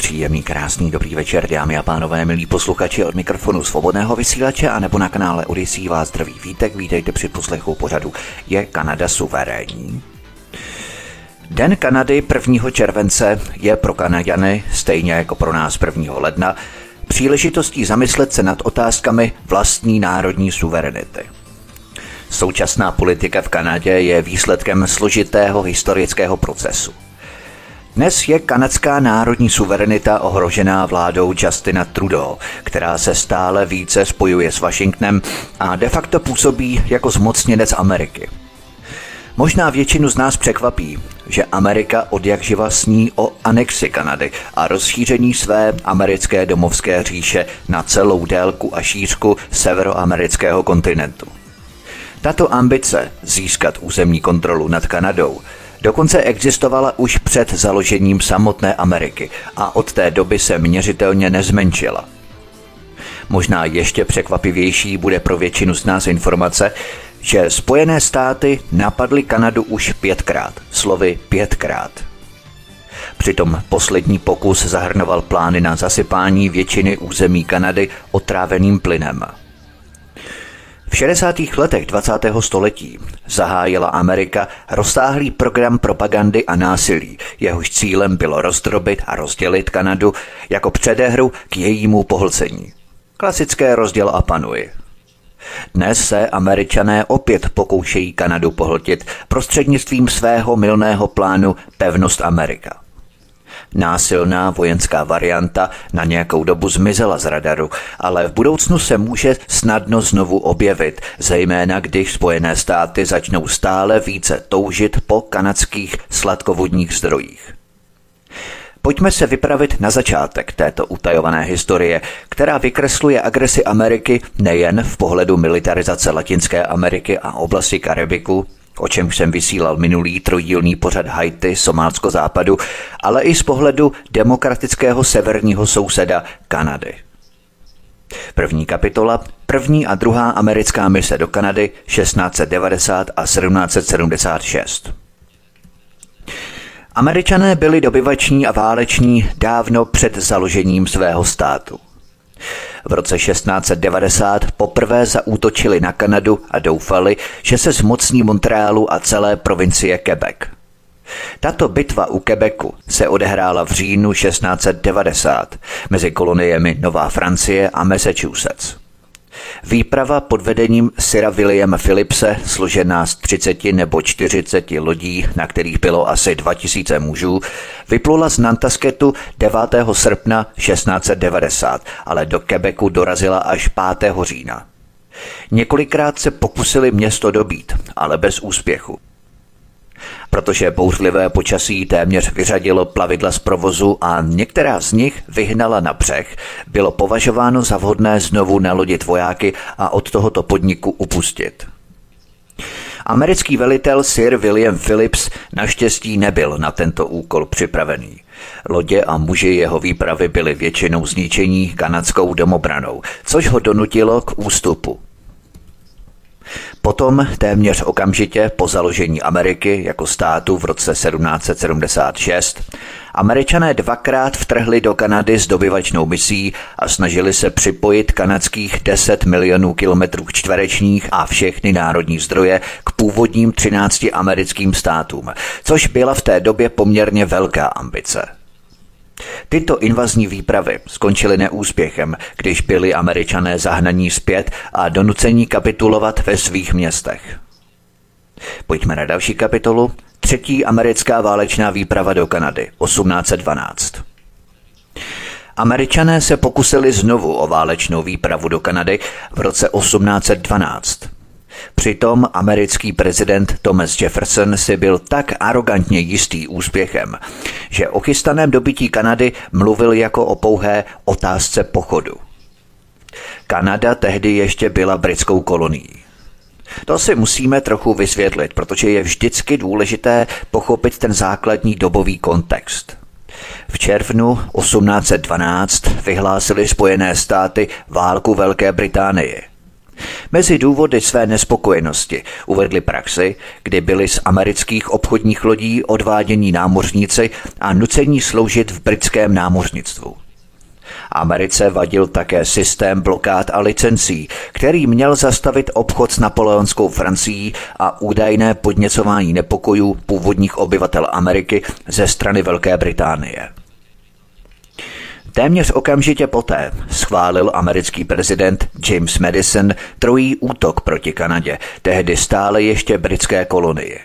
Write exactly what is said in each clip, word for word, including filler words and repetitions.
Příjemný, krásný, dobrý večer, dámy a pánové, milí posluchači, od mikrofonu Svobodného vysílače a nebo na kanále Odyssey vás zdraví Vítek, vítejte při poslechu pořadu Je Kanada suverénní? Den Kanady prvního července je pro Kanaďany, stejně jako pro nás prvního ledna, příležitostí zamyslet se nad otázkami vlastní národní suverenity. Současná politika v Kanadě je výsledkem složitého historického procesu. Dnes je kanadská národní suverenita ohrožená vládou Justina Trudeau, která se stále více spojuje s Washingtonem a de facto působí jako zmocněnec Ameriky. Možná většinu z nás překvapí, že Amerika odjakživa sní o anexi Kanady a rozšíření své americké domovské říše na celou délku a šířku severoamerického kontinentu. Tato ambice získat územní kontrolu nad Kanadou dokonce existovala už před založením samotné Ameriky a od té doby se měřitelně nezmenšila. Možná ještě překvapivější bude pro většinu z nás informace, že Spojené státy napadly Kanadu už pětkrát, slovy pětkrát. Přitom poslední pokus zahrnoval plány na zasypání většiny území Kanady otráveným plynem. V šedesátých letech dvacátého století zahájila Amerika rozsáhlý program propagandy a násilí, jehož cílem bylo rozdrobit a rozdělit Kanadu jako předehru k jejímu pohlcení. Klasické rozděl a panuj. Dnes se Američané opět pokoušejí Kanadu pohltit prostřednictvím svého mylného plánu Pevnost Amerika. Násilná vojenská varianta na nějakou dobu zmizela z radaru, ale v budoucnu se může snadno znovu objevit, zejména když Spojené státy začnou stále více toužit po kanadských sladkovodních zdrojích. Pojďme se vypravit na začátek této utajované historie, která vykresluje agresi Ameriky nejen v pohledu militarizace Latinské Ameriky a oblasti Karibiku, o čemž jsem vysílal minulý trojdílný pořad Haiti, Somálsko západu, ale i z pohledu demokratického severního souseda Kanady. První kapitola, první a druhá americká mise do Kanady šestnáct set devadesát a sedmnáct set sedmdesát šest. Američané byli dobyvační a váleční dávno před založením svého státu. V roce šestnáct set devadesát poprvé zaútočili na Kanadu a doufali, že se zmocní Montrealu a celé provincie Quebec. Tato bitva u Quebecu se odehrála v říjnu šestnáct set devadesát mezi koloniemi Nová Francie a Massachusetts. Výprava pod vedením Sira Williama Phillipse, složená z třiceti nebo čtyřiceti lodí, na kterých bylo asi dva tisíce mužů, vyplula z Nantasketu devátého srpna šestnáct set devadesát, ale do Quebecu dorazila až pátého října. Několikrát se pokusili město dobít, ale bez úspěchu. Protože bouřlivé počasí téměř vyřadilo plavidla z provozu a některá z nich vyhnala na břeh, bylo považováno za vhodné znovu nalodit vojáky a od tohoto podniku upustit. Americký velitel Sir William Phillips naštěstí nebyl na tento úkol připravený. Lodě a muži jeho výpravy byli většinou zničení kanadskou domobranou, což ho donutilo k ústupu. Potom téměř okamžitě po založení Ameriky jako státu v roce sedmnáct set sedmdesát šest Američané dvakrát vtrhli do Kanady s dobyvačnou misí a snažili se připojit kanadských deset milionů kilometrů čtverečních a všechny národní zdroje k původním třinácti americkým státům, což byla v té době poměrně velká ambice. Tyto invazní výpravy skončily neúspěchem, když byli Američané zahnaní zpět a donucení kapitulovat ve svých městech. Pojďme na další kapitolu. Třetí americká válečná výprava do Kanady, osmnáct set dvanáct. Američané se pokusili znovu o válečnou výpravu do Kanady v roce osmnáct set dvanáct. Přitom americký prezident Thomas Jefferson si byl tak arogantně jistý úspěchem, že o chystaném dobytí Kanady mluvil jako o pouhé otázce pochodu. Kanada tehdy ještě byla britskou kolonií. To si musíme trochu vysvětlit, protože je vždycky důležité pochopit ten základní dobový kontext. V červnu osmnáct set dvanáct vyhlásily Spojené státy válku Velké Británii. Mezi důvody své nespokojenosti uvedli praxi, kdy byli z amerických obchodních lodí odvádění námořníci a nucení sloužit v britském námořnictvu. Americe vadil také systém blokád a licencí, který měl zastavit obchod s napoleonskou Francií a údajné podněcování nepokojů původních obyvatel Ameriky ze strany Velké Británie. Téměř okamžitě poté schválil americký prezident James Madison trojí útok proti Kanadě, tehdy stále ještě britské kolonii.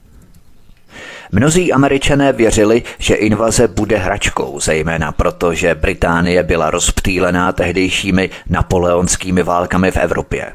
Mnozí Američané věřili, že invaze bude hračkou, zejména proto, že Británie byla rozptýlená tehdejšími napoleonskými válkami v Evropě.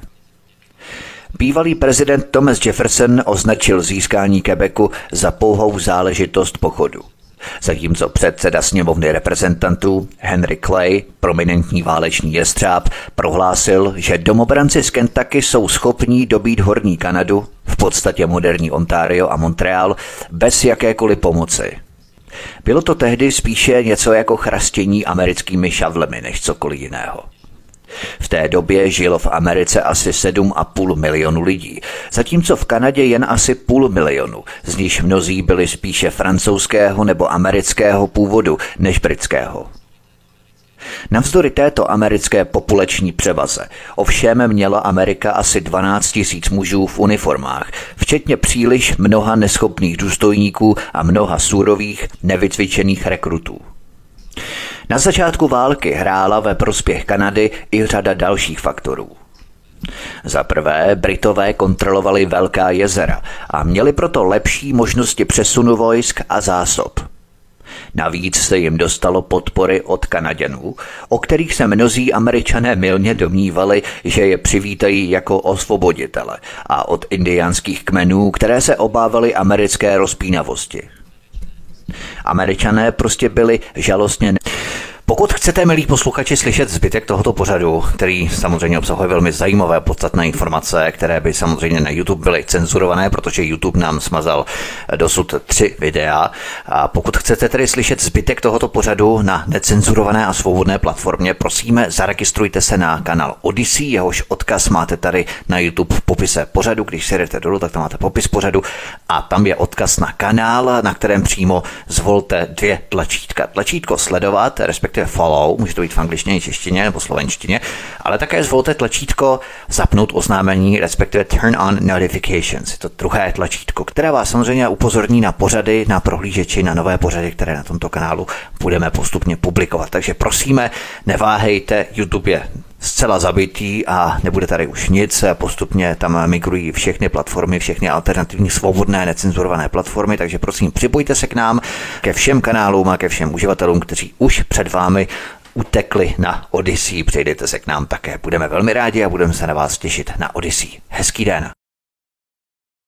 Bývalý prezident Thomas Jefferson označil získání Quebecu za pouhou záležitost pochodu. Zatímco předseda sněmovny reprezentantů Henry Clay, prominentní válečný jestřáb, prohlásil, že domobranci z Kentucky jsou schopní dobít Horní Kanadu, v podstatě moderní Ontario a Montreal, bez jakékoliv pomoci. Bylo to tehdy spíše něco jako chrastění americkými šavlemi než cokoliv jiného. V té době žilo v Americe asi sedm a půl milionu lidí, zatímco v Kanadě jen asi půl milionu, z nichž mnozí byli spíše francouzského nebo amerického původu než britského. Navzdory této americké populační převaze ovšem měla Amerika asi dvanáct tisíc mužů v uniformách, včetně příliš mnoha neschopných důstojníků a mnoha surových, nevycvičených rekrutů. Na začátku války hrála ve prospěch Kanady i řada dalších faktorů. Za prvé, Britové kontrolovali velká jezera a měli proto lepší možnosti přesunu vojsk a zásob. Navíc se jim dostalo podpory od Kanaďanů, o kterých se mnozí Američané mylně domnívali, že je přivítají jako osvoboditele, a od indiánských kmenů, které se obávali americké rozpínavosti. Američané prostě byli žalostně. Pokud chcete, milí posluchači, slyšet zbytek tohoto pořadu, který samozřejmě obsahuje velmi zajímavé podstatné informace, které by samozřejmě na YouTube byly cenzurované, protože YouTube nám smazal dosud tři videa. A pokud chcete tedy slyšet zbytek tohoto pořadu na necenzurované a svobodné platformě, prosíme, zaregistrujte se na kanál Odyssey, jehož odkaz máte tady na YouTube v popise pořadu. Když si jdete dolů, tak tam máte popis pořadu a tam je odkaz na kanál, na kterém přímo zvolte dvě tlačítka. Tlačítko sledovat, respektive follow, může to být v angličtině, češtině nebo slovenštině, ale také zvolte tlačítko zapnout oznámení, respektive turn on notifications. Je to druhé tlačítko, které vás samozřejmě upozorní na pořady, na prohlížeči, na nové pořady, které na tomto kanálu budeme postupně publikovat. Takže prosíme, neváhejte, YouTube je zcela zabitý a nebude tady už nic. Postupně tam migrují všechny platformy, všechny alternativní svobodné necenzurované platformy, takže prosím, připojte se k nám, ke všem kanálům a ke všem uživatelům, kteří už před vámi utekli na Odyssey. Přejdete se k nám také. Budeme velmi rádi a budeme se na vás těšit na Odyssey. Hezký den.